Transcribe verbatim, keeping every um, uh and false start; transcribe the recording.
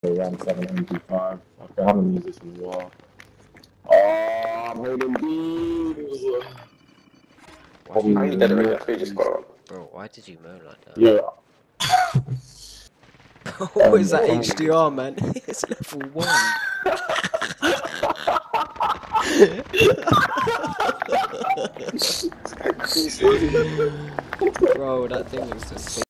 Ram seven M P five. Okay, I haven't used this in a while. Oh, I'm holding these. Why did you, How you dead already? I thought you just got up. bro, why did you moan like that? Yeah. What is that H D R, man? It's level one. Bro, that thing was just